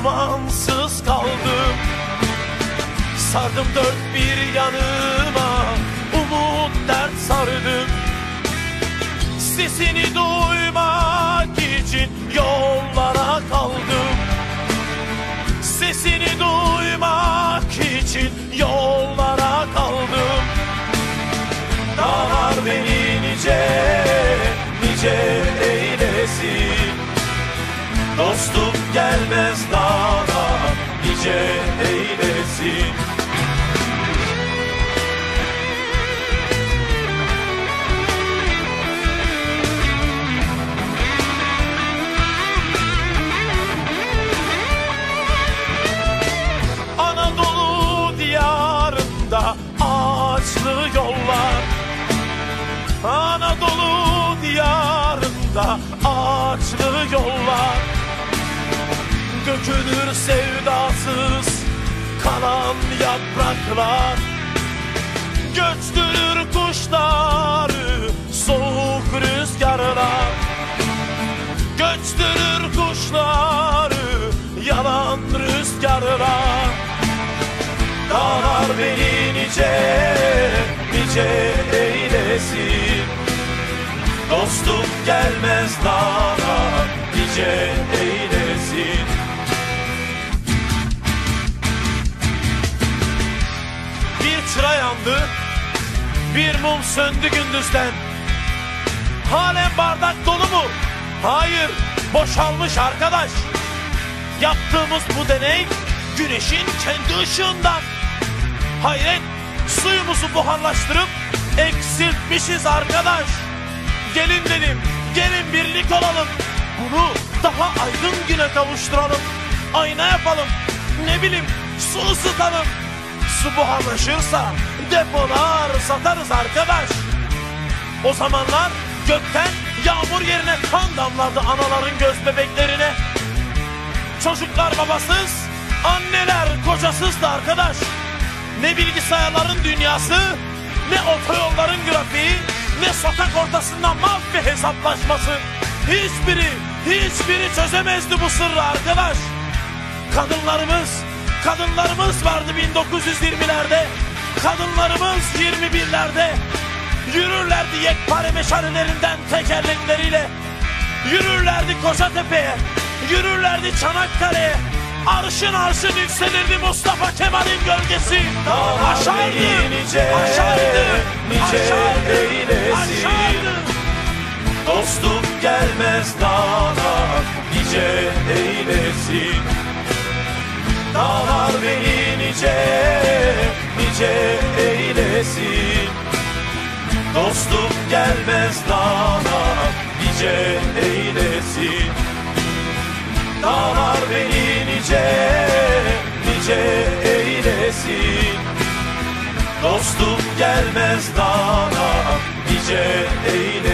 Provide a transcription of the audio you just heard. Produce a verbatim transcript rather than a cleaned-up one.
dumansız kaldım. Sardım dört bir yanıma, umut dert sardım. Sesini duymak için yollara kaldım. Sesini duymak için yollara kaldım. Dağlar beni nice, nice eylesin. Dostum gelmez dağlar, nice eylesin. Anadolu diyarında ağaçlı yollar, Anadolu diyarında ağaçlı yollar, dökülür sevdasız kalan yapraklar, göçtürür kuşları soğuk rüzgarlar, göçtürür kuşları yalan rüzgarlar. Dağlar beni nice, nice eylesin. Dostum gelmez dağlar, nice eylesin. Bir çıra yandı, bir mum söndü gündüzden. Halen bardak dolu mu? Hayır, boşalmış arkadaş. Yaptığımız bu deney güneşin kendi ışığından. Hayret, suyumuzu buharlaştırıp eksiltmişiz arkadaş. Gelin dedim, gelin birlik olalım. Bunu daha aydın güne kavuşturalım. Ayna yapalım, ne bileyim su ısıtalım. Su buharlaşırsa depolar satarız arkadaş. O zamanlar gökten yağmur yerine kan damlardı anaların göz bebeklerine. Çocuklar babasız, anneler kocasızdı arkadaş. Ne bilgisayarların dünyası, ne otoyolların grafiği, ne sokak ortasında mafya hesaplaşması. Hiçbiri, hiçbiri çözemezdi bu sırrı arkadaş. Kadınlarımız, kadınlarımız vardı bin dokuz yüz yirmilerde. Kadınlarımız yirmi birlerde. Yürürlerdi yekpare meşalelerinden tekerlekleriyle. Yürürlerdi Kocatepe'ye, yürürlerdi Çanakkale'ye. Arşın arşın yükselirdi Mustafa Kemal'in gölgesi. Aşardı, nice, aşardı, nice aşardı, eylesin. aşardı. Dostum gelmez dağlar, nice eylesin. Dağlar beni nice, nice eylesin. Dostum gelmez dağlar, nice eylesin. Dağlar beni nice, nice eylesin. Dostum gelmez dağlar, nice eylesin.